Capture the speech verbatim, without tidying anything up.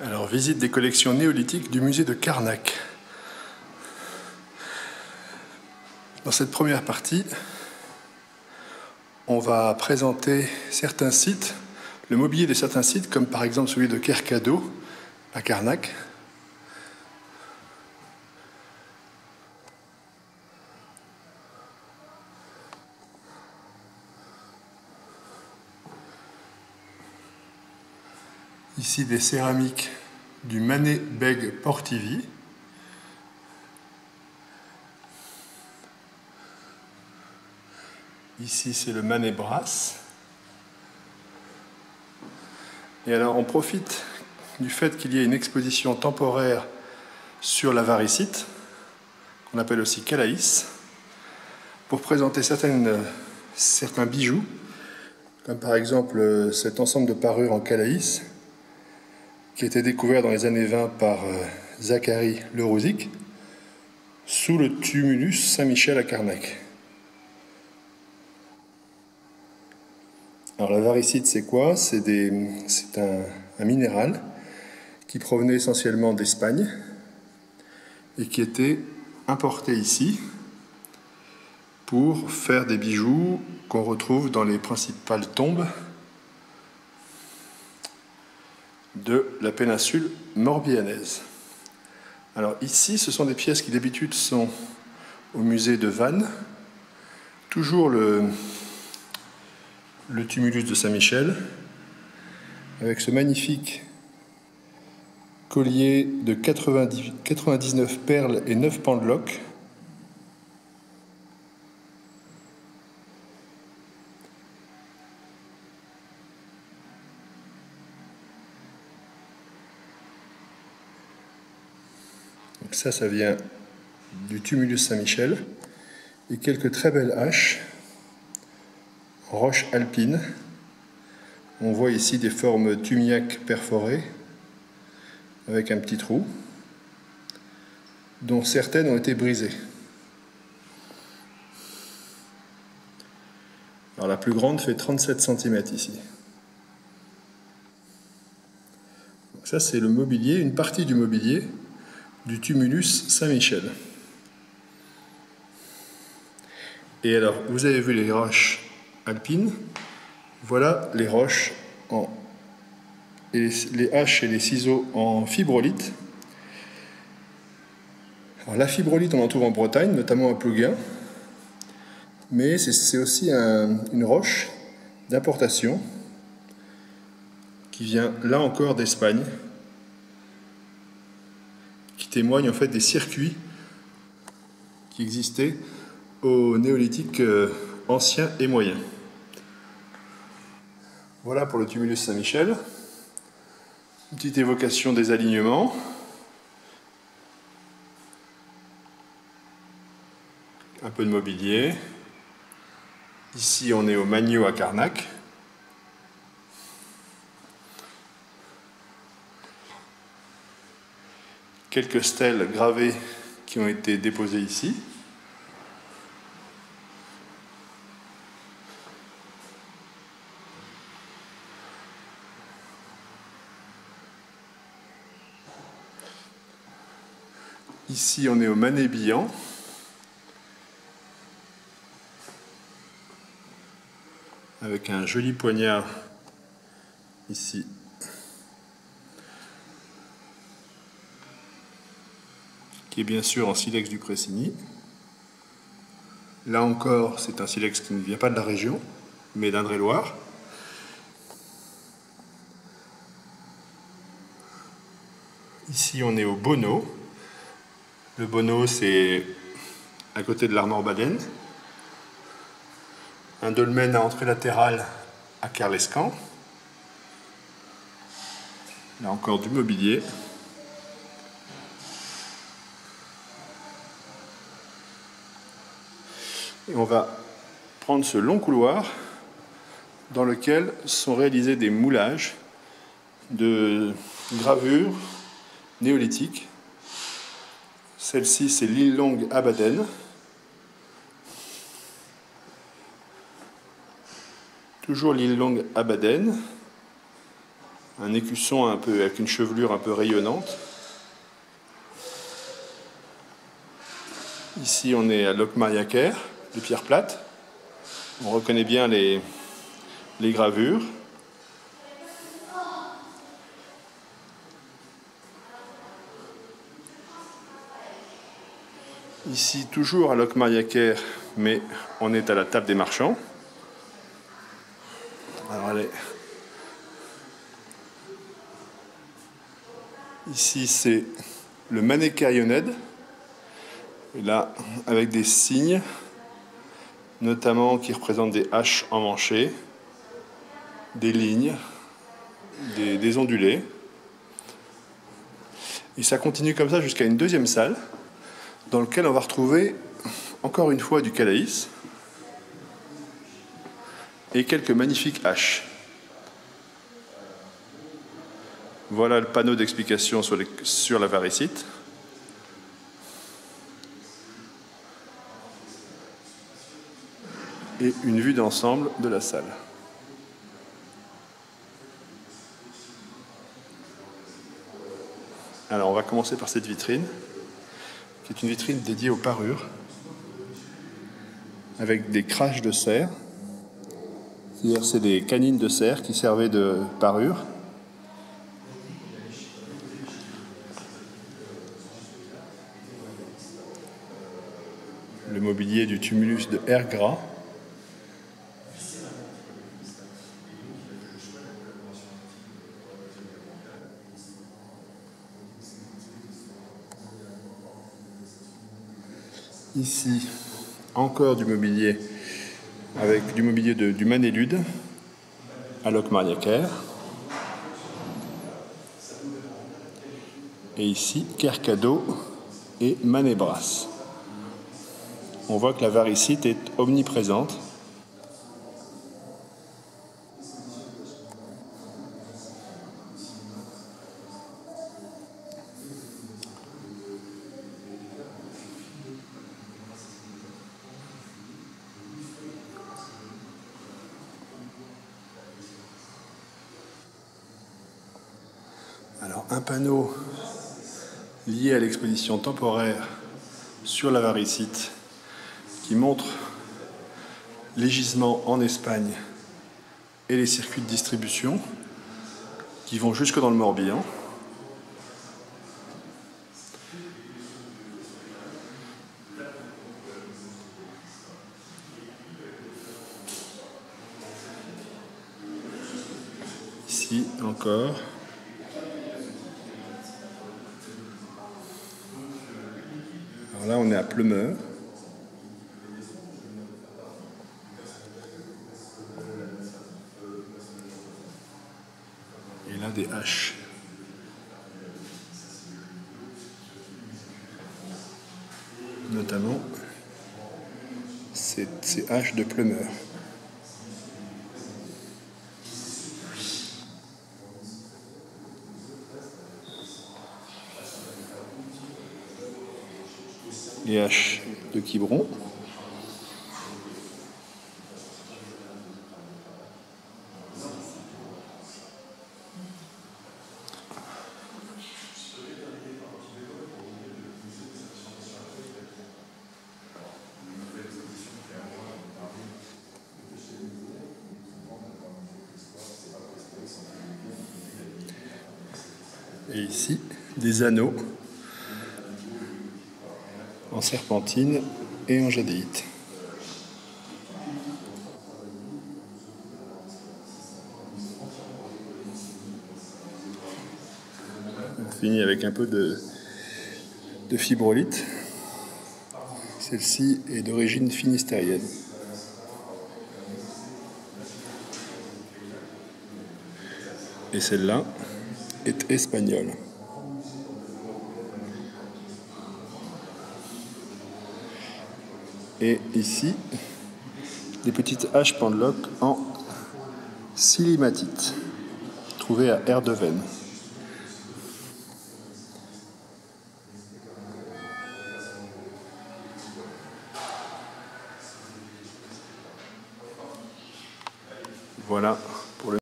Alors, visite des collections néolithiques du musée de Carnac. Dans cette première partie, on va présenter certains sites, le mobilier de certains sites, comme par exemple celui de Kercado, à Carnac. Ici des céramiques du Manet Beg Portivy. Ici c'est le Manet Brasse. Et alors on profite du fait qu'il y ait une exposition temporaire sur la varicite, qu'on appelle aussi Calaïs, pour présenter certaines, certains bijoux, comme par exemple cet ensemble de parures en Calaïs, qui a été découvert dans les années vingt par euh, Zacharie Le Rouzic, sous le tumulus Saint-Michel à Carnac. Alors la varicite, c'est quoi? C'est un, un minéral qui provenait essentiellement d'Espagne et qui était importé ici pour faire des bijoux qu'on retrouve dans les principales tombes de la péninsule morbihanaise. Alors ici, ce sont des pièces qui d'habitude sont au musée de Vannes, toujours le, le tumulus de Saint-Michel, avec ce magnifique collier de quatre-vingt-dix, quatre-vingt-dix-neuf perles et neuf pendeloques, donc ça, ça vient du tumulus Saint-Michel, et quelques très belles haches, roches alpines. On voit ici des formes tumiaques perforées, avec un petit trou, dont certaines ont été brisées. Alors la plus grande fait trente-sept centimètres ici. Donc ça, c'est le mobilier, une partie du mobilier du tumulus Saint-Michel. Et alors, vous avez vu les roches alpines, voilà les roches en, et les haches et les ciseaux en fibrolite. Alors, la fibrolite, on en trouve en Bretagne, notamment à Plouguin, mais c'est aussi un, une roche d'importation qui vient là encore d'Espagne, qui témoigne en fait des circuits qui existaient au néolithique euh, ancien et moyen. Voilà pour le tumulus Saint-Michel. Une petite évocation des alignements. Un peu de mobilier. Ici, on est au Magno à Carnac. Quelques stèles gravées qui ont été déposées ici. Ici, on est au Manet-Billan. Avec un joli poignard ici. Qui est bien sûr en silex du Pressigny. Là encore, c'est un silex qui ne vient pas de la région, mais d'Indre-et-Loire. Ici, on est au Bonneau. Le Bonneau, c'est à côté de l'Armor Baden. Un dolmen à entrée latérale à Kerlescan. Là encore du mobilier. Et on va prendre ce long couloir dans lequel sont réalisés des moulages de gravures néolithiques. Celle-ci, c'est l'île Longue à Baden. Toujours l'île Longue à Baden, un écusson un peu, avec une chevelure un peu rayonnante. Ici, on est à Locmariaquer, de pierre plate. On reconnaît bien les, les gravures. Ici, toujours à Locmariaquer, mais on est à la table des marchands. Alors, allez. Ici, c'est le Manécaïoned. Et là, avec des signes, notamment qui représentent des haches emmanchées, des lignes, des, des ondulés. Et ça continue comme ça jusqu'à une deuxième salle, dans laquelle on va retrouver encore une fois du calaïs et quelques magnifiques haches. Voilà le panneau d'explication sur, sur la varicite. Et une vue d'ensemble de la salle. Alors on va commencer par cette vitrine, qui est une vitrine dédiée aux parures, avec des craches de cerf. C'est-à-dire c'est des canines de cerf qui servaient de parure. Le mobilier du tumulus de Ergra. Ici, encore du mobilier, avec du mobilier de, du Manélude à Locmariaquer. Et ici, Kercado et Manébras. On voit que la varicite est omniprésente. Alors, un panneau lié à l'exposition temporaire sur la varicite qui montre les gisements en Espagne et les circuits de distribution qui vont jusque dans le Morbihan. Ici encore. Alors là, on est à Pleumeur. Et là, des haches. Notamment ces, ces haches de Pleumeur. Les haches de Quiberon. Et ici, des anneaux en serpentine et en jadéite. On finit avec un peu de, de fibrolite. Celle-ci est d'origine finistérienne. Et celle-là est espagnole. Et ici, des petites haches pendeloques en silimatite, trouvées à Erdeven. Voilà